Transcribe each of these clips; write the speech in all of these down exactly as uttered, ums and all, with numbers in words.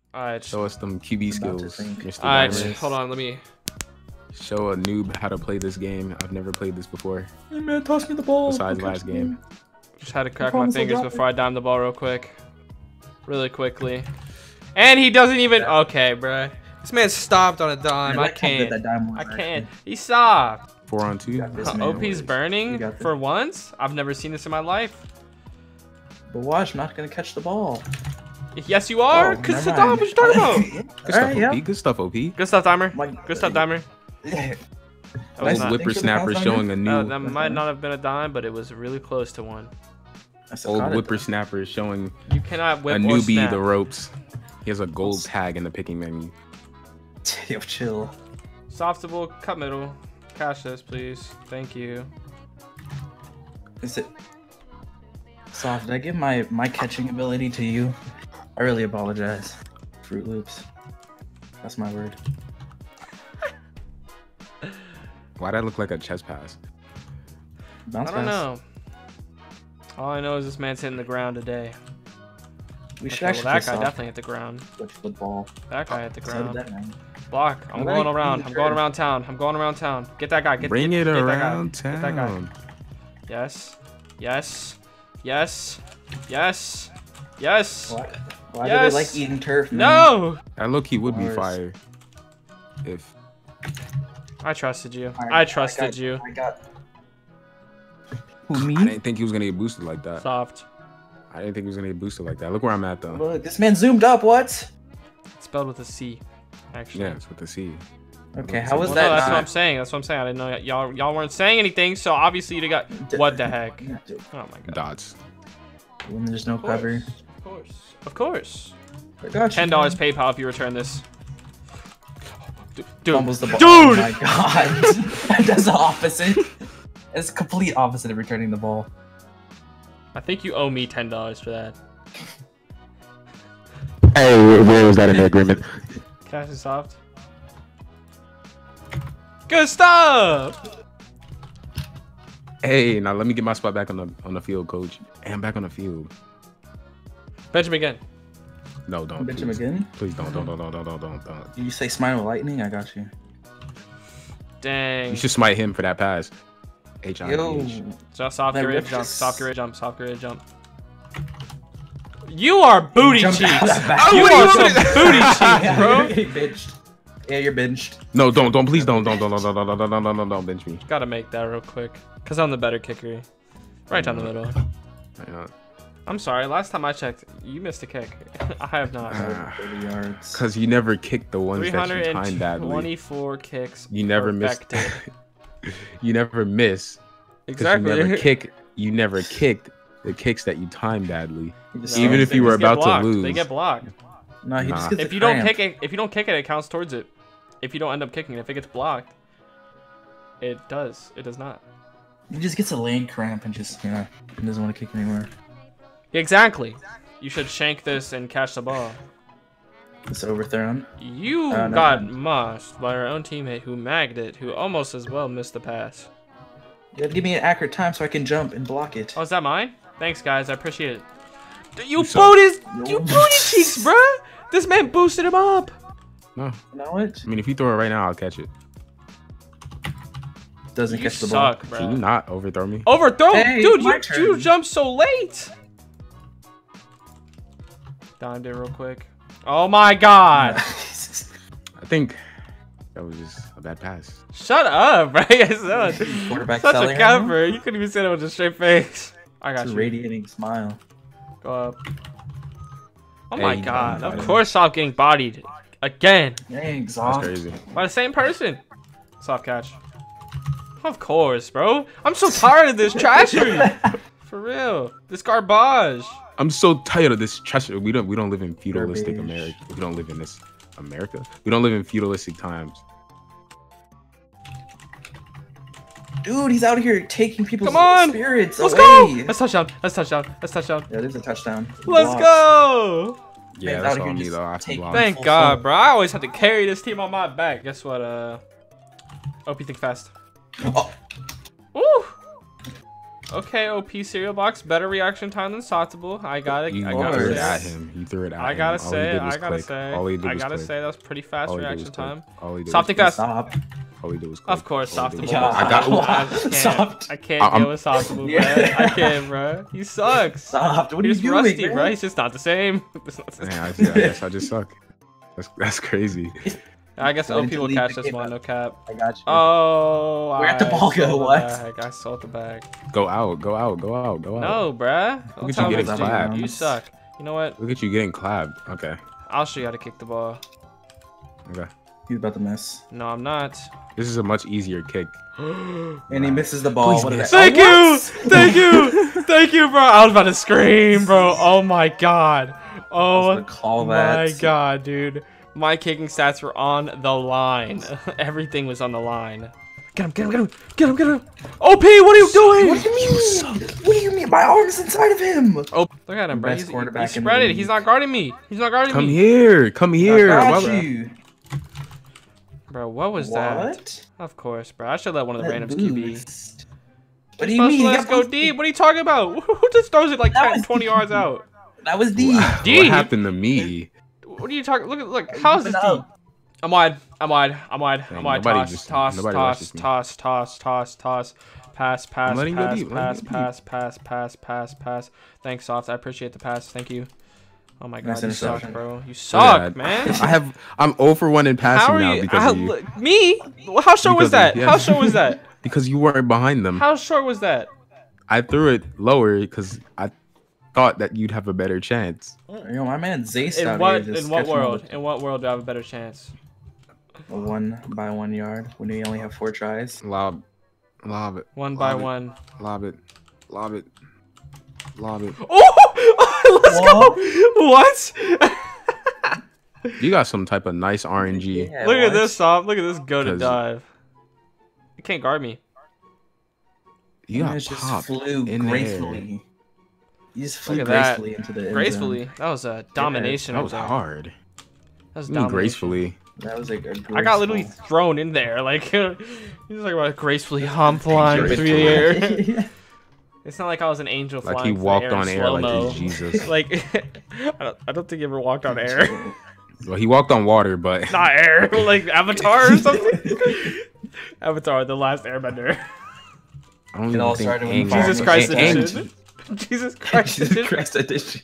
Alright. Show us them Q B skills, Mister Alright, Diamond. hold on, let me... Show a noob how to play this game. I've never played this before. Hey man, toss me the ball. Besides last game. Just had to crack I my promise I'll fingers drop before I dime the ball real quick. Really quickly. And he doesn't even... Okay, bruh. This man stopped on a dime. I can't. That dime I can't. He stopped. Four on two. got this, Huh, man. O P's burning got this. for once? I've never seen this in my life. But watch, I'm not gonna catch the ball. Yes, you are. Oh, Because it's never a dime. mind. What you talking about? Good stuff, Alright, yeah. O P. Good stuff, O P. Good stuff, Dimer. My- Good stuff, Dimer. Yeah. That was Old not, whippersnapper Thanks for the showing a new. uh, that might not have been a dime, but it was really close to one. I still Old caught it, though. whippersnapper showing You cannot whip a or newbie snap. the ropes. He has a gold tag in the picking menu. Yo, chill. Softable, cut middle. Cash this, please. Thank you. Is it soft? Did I give my my catching ability to you? I really apologize. Fruit Loops. That's my word. Why'd I look like a chest pass? Bounce I don't pass. know. All I know is this man's hitting the ground today. We should Okay, actually well, that play guy soft definitely hit the ground. with football. That guy hit the So did ground. that man. Block. I'm Alright, going around. your I'm going turn. around town. I'm going around town. Get that guy. Get, Bring get, it get that guy. around Get that guy. town. Yes. Yes. Yes. Yes. Yes. Why, why Yes. do they like eating turf, man? No. That look he would be Bars. fire. If I trusted you. Alright, I trusted got, you. I got. Who, I me? didn't think he was gonna get boosted like that. Soft. I didn't think he was gonna get boosted like that. Look where I'm at though. Look, this man zoomed up. What? Spelled with a C. Actually. Yeah, it's with the C. Okay, how was Well, that? no, that's not... what I'm saying. That's what I'm saying. I didn't know y- y'all y'all weren't saying anything, so obviously you got what the heck? Oh my god. Dots. When there's no Of cover. course. Of course. Of course. I got you, Ten dollars man. PayPal if you return this. D- Dude. Fumbles the ball. Dude. Oh my god. That does the opposite. It's complete opposite of returning the ball. I think you owe me ten dollars for that. Hey, where was that in the agreement? Cash is soft. Good stuff. Hey, now let me get my spot back on the on the field, coach. And I'm back on the field. Benjamin again. No, don't. Bench him please. again. Please don't, don't, don't, don't, don't, don't, don't, don't. Did you say smite with lightning? I got you. Dang. You should smite him for that pass. H I Yo. H. Just soft That grid rip jump. just- Soft grid jump. Soft grid jump. You are booty cheeks. jumped out of that You back. are some booty cheeks, bro. He benched. Yeah, you're benched. No, don't, don't, please don't, don't, don't, don't, don't, don't, don't, don't, don't, don't, don't bench me. Gotta make that real quick. Cause I'm the better kicker. Right down the middle. Yeah. I'm sorry. Last time I checked, you missed a kick. I have not. thirty yards. Cause you never kicked the ones three that you hundred timed badly. twenty-four kicks. You never missed. perfected. You never miss. 'cause Exactly. You never kick. You never kicked the kicks that you timed badly. He just Even stands if They you were just get about to blocked. lose. They get blocked. No, he Nah. just gets If a you don't cramp. kick it, if you don't kick it, it counts towards it. If you don't end up kicking it, if it gets blocked, it does. It does not. He just gets a lane cramp and just, you know, he doesn't want to kick anymore. Exactly. You should shank this and catch the ball. It's overthrown. You Uh, no, got no. moshed by our own teammate who magged it, who almost as well missed the pass. You gotta give me an accurate time so I can jump and block it. Oh, is that mine? Thanks, guys. I appreciate it. D- You suck. booed his, Yo. you booty cheeks, bruh. This man boosted him up. No, You know what? I mean if you throw it right now, I'll catch it. Doesn't You catch the ball. suck, Can you bro. not overthrow me? Overthrow, Hey, dude. my You you turn. jumped so late. Dimed it real quick. Oh my god. I think that was just a bad pass. Shut up, bro. Such Quarterback a selling cover. You couldn't even say that with a straight face. I got It's a you. radiating smile. Go up. Oh Hey, my you god. got Of it. course, stop getting bodied again Dang, That's soft. crazy. by the same person. Soft catch. Of course, bro. I'm so tired of this trashery. For real. This garbage. I'm so tired of this trash. We don't we don't live in feudalistic Garbage. America. We don't live in this America. We don't live in feudalistic times. Dude, he's out here taking people's Come on. spirits Let's away. go. Let's touchdown. Let's touchdown. Let's touchdown. Yeah, there's a touchdown. He Let's blocks. go. Yeah, Man's that's out here on me just though. I have to taking- block. Thank full God, swing. bro. I always have to carry this team on my back. Guess what? Uh, O P think fast. Oh, Ooh. Okay, O P cereal box, better reaction time than Softable. I gotta, You I threw gotta it say. at him. You threw it at I him. gotta All he say, did was I gotta click. say, All he did I was gotta click. say, that's pretty fast All he did reaction was click. time. All he did Something was click. fast. Stop. All he did was click. Of course, All he did Softable. was Yeah. click. I got. I can't. Soft. I can't I'm- deal with Softable, bro. Yeah. I can't, bro. He sucks. Stop. What are you He's doing, rusty, man? bro. He's just not the same. It's not the Man, same. I, just, I guess I just suck. That's that's crazy. I guess I O need P to will leave catch the this game one, up. no cap. I got you. Oh, Where'd the I ball go? saw the What? bag. I saw the bag. Go out. Go out. Go out. Go out. No, bruh. Don't Look at tell you me getting to- clapped. You suck. You know what? Look at you getting clapped. Okay. I'll show you how to kick the ball. Okay. He's about to miss. No, I'm not. This is a much easier kick. And he misses the ball. Please What did I- miss. Thank Oh, you! what? Thank you! Thank you, bro! I was about to scream, bro. Oh my god. I Oh was gonna call that. my god, dude. My kicking stats were on the line. Everything was on the line. Get him, get him, get him, get him, get him. O P, what are you doing? What do you mean? What do you mean? My arm's inside of him. Oh, look at him, bro. Best He's, he, quarterback he's in the spread it. league. He's not guarding me. He's not guarding Come me. here. Come here. I got Why- you. Bro, what was that? What? Of course, bro. I should let one of the That randoms Q B. boost. What do you mean? Let's He go got- deep. What are you talking about? Who just throws it like That ten, was twenty yards out? That was deep. What D. happened to me? What are you talking? Look at look. How's this Open deep? up. I'm wide. I'm wide. I'm wide. I'm Dang, wide. nobody Toss, just- toss, nobody toss, rushes me. toss, toss, toss, toss. Pass, pass, letting you go pass, deep, let pass, him go pass, pass, pass, pass, pass. Thanks, Soft. I appreciate the pass. Thank you. Oh my Nice god, you suck, interception. bro. You suck, Yeah, man. I have. I'm zero for one in passing How are now you? because How, of you. look, me? How short was Because that? of- yeah. How short was that? Because you weren't behind them. How short was that? I threw it lower because I thought that you'd have a better chance. Yo, my man Zace In out what? here just In what catching all world? In what world do I have a better chance? the- a one by one yard when we only have four tries. Lob, lob it. One by lob it, one. Lob it, lob it, lob it. Oh, let's go. What? You got some type of nice R N G. Yeah, Look at what? this, Soft. Look at this go to 'Cause- dive. You can't guard me. You Man got just popped flew in the air. gracefully. You just flew Look at that. gracefully into the end zone. Gracefully. That was a domination. That of was that. hard. That was You mean domination. gracefully. That was like a graceful. I got literally thrown in there. Like, you're talking about gracefully hum flying through the air. It's not like I was an angel Like flying he through the walked air in on air like slow-mo. he's Jesus. Like, I don't, I don't think he ever walked on air. Well, he walked on water, but Not air. Like Avatar or something. Avatar, the last airbender. I don't It even all think started with Aang- fire. Jesus Christ Aang- edition. Jesus Christ Jesus edition. Christ edition.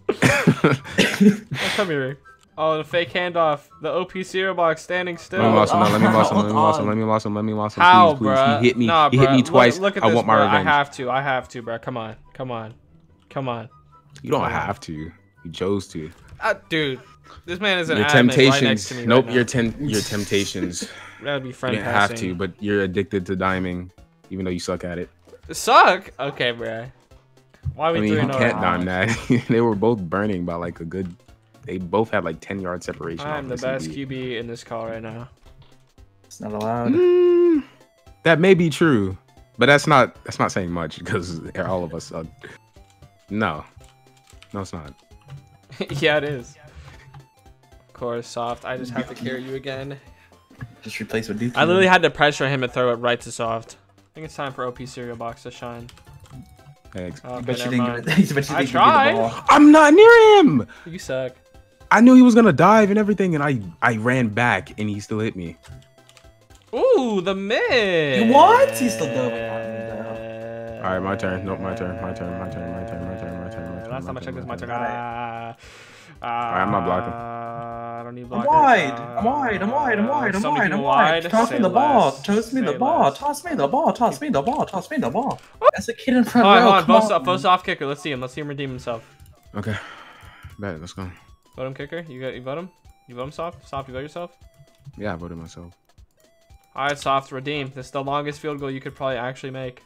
Oh, come here. Oh, the fake handoff. The O P cereal box standing still. Let me lost him. Let me lost him. Let Hold me lost him. on. Let me lost him. Let me lost him. How, Please, please. bruh? He hit me. Nah, he hit bruh. me twice. Look, look at I this, want my bruh. revenge. I have to. I have to, bro. Come on. Come on. Come on. You don't have to. You chose to. Uh, dude, this man is an Your admin right next temptations. to me Nope. right your now. ten. Your temptations. That would be You friend didn't have passing. to, but you're addicted to diming, even though you suck at it. Suck? Okay, bro. Why are we I mean, three you and can't oh? dime that. They were both burning by like a good. They both had like ten yard separation. I'm off the this best C B. Q B in this call right now. It's not allowed. Mm, that may be true, but that's not. That's not saying much because all of us suck. No, no, it's not. Yeah, it is. Of course, Soft. I just have to carry you again. Just replace with Dookie. I literally had to pressure him to throw it right to Soft. I think it's time for O P cereal box to shine. Thanks. Okay, Bet you never didn't mind. give it. You bet you I didn't give it tried. the ball. I'm not near him. You suck. I knew he was gonna dive and everything, and I I ran back, and he still hit me. Ooh, the mid. What? He's still double. All right, my turn. Nope, my turn. My turn. My turn. My turn. My turn. My turn. My turn. Last time I checked, it was my turn. turn. Ah, Alright, I'm not blocking. I don't need I'm blockers. wide. I'm wide. I'm wide. I'm wide. I'm So many wide. I'm people wide. Toss Say me the ball. less. Toss me the Say ball. less. Toss me the ball. Toss me the ball. Toss me the ball. That's a kid in front Hold on, row. hold on. Come Vote on. soft, vote soft kicker. Let's see him. Let's see him redeem himself. Okay. Bet. Let's go. Vote him kicker. You got you vote him. You vote him soft. Soft. You vote yourself. Yeah, I voted myself. All right, soft. Redeem. This is the longest field goal you could probably actually make.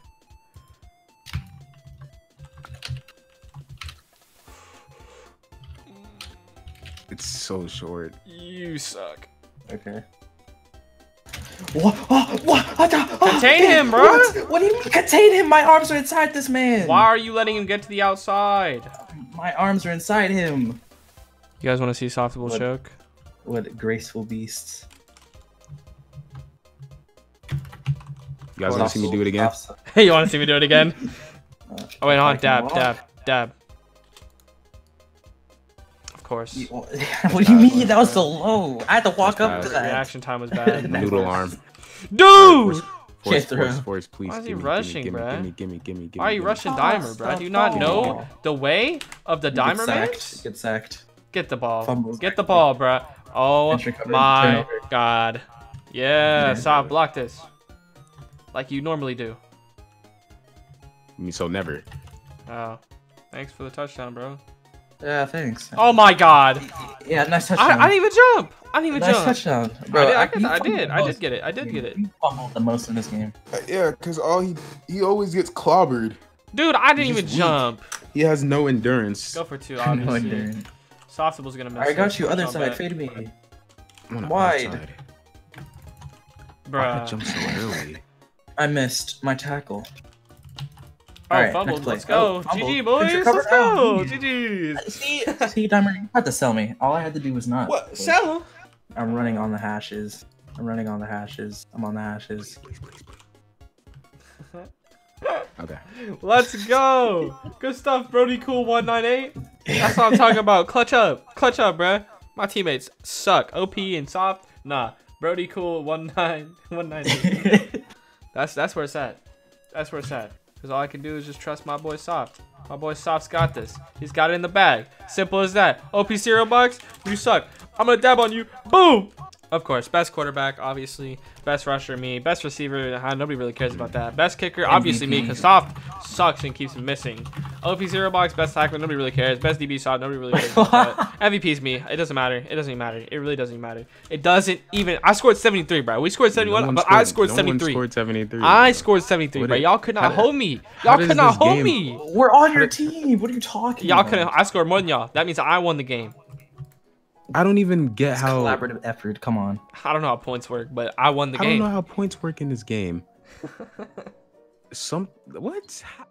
It's so short. You suck. Okay. What? Oh, what? What the- oh, Contain damn, him, bro. What? What do you mean contain him? My arms are inside this man. Why are you letting him get to the outside? My arms are inside him. You guys want to see softable What? choke? What graceful beasts. You guys want to see me do it again? Hey, you want to see me do it again? Uh, Oh wait, on attacking dab, wall. dab, dab. Of course. You- What do you mean? That was so low. I had to walk That's up to bad. that. Reaction time was bad. Noodle arm. Dude! Force, Get through. force, force, please. Why is he gimme, rushing, gimme, bruh? gimme, gimme, gimme, gimme, Why are you gimme. rushing Oh, Dimer, bro? Do you not stop know ball. the way of the You get Dimer man? sacked. You Get sacked. Get the ball. Fumbles. Get the ball, bro. Oh Entry cover, my turnover. god. Yeah, Yeah. stop. Block this. Like you normally do. I mean, so never. Oh. Thanks for the touchdown, bro. Yeah, thanks. Oh my god. Yeah, nice I, touchdown. I didn't even jump. I didn't even nice jump. touchdown, I bro. did, I, I, did, you I fumbled did. the I most. did get it. I did get it. You fumbled the most in this game. Uh, Yeah, because all he he always gets clobbered. Dude, I didn't He's even just weak. jump. He has no endurance. Go for two, No obviously. endurance. Softable's gonna miss. I got it. you. Other Don't side. bet. Fade me. I'm on the Wide. outside. Why I Bruh. jump so early? I missed my tackle. Oh, Alright, fumbled. next play. Let's go. Oh, fumbled. G G, Good boys. recovery. Let's go. Oh, G G's. See, see, Dimer, you had to sell me. All I had to do was not. What? Sell him? I'm running on the hashes. I'm running on the hashes. I'm on the hashes. Okay. Let's go. Good stuff, Brody Cool one nine eight. That's what I'm talking about. Clutch up. Clutch up, bruh. My teammates suck. O P and soft. Nah. Brody Cool one nine one nine eight. That's that's where it's at. That's where it's at. Because all I can do is just trust my boy Soft. My boy Soft's got this. He's got it in the bag. Simple as that. O P cereal box, you suck. I'm going to dab on you. Boom. Of course, best quarterback, obviously. Best rusher, me. Best receiver, uh, nobody really cares about that. Best kicker, obviously me, because Soft sucks and keeps missing. O P zero box, best tackler, nobody really cares. Best D B Soft, nobody really cares about that. M V P is me. It doesn't matter. It doesn't even matter. It really doesn't even matter. It doesn't even. I scored seventy-three, bro. We scored seventy-one, No one but I scored no seventy-three. One scored seventy-three. I bro. scored seventy-three, What bro. did- Y'all could how not did- hold me. how Y'all does could not this hold game- me. We're on your team. What are you talking Y'all about? couldn't. I scored more than y'all. That means I won the game. I don't even get It's how. collaborative effort. Come on. I don't know how points work, but I won the I don't game. know how points work in this game. Some what? How-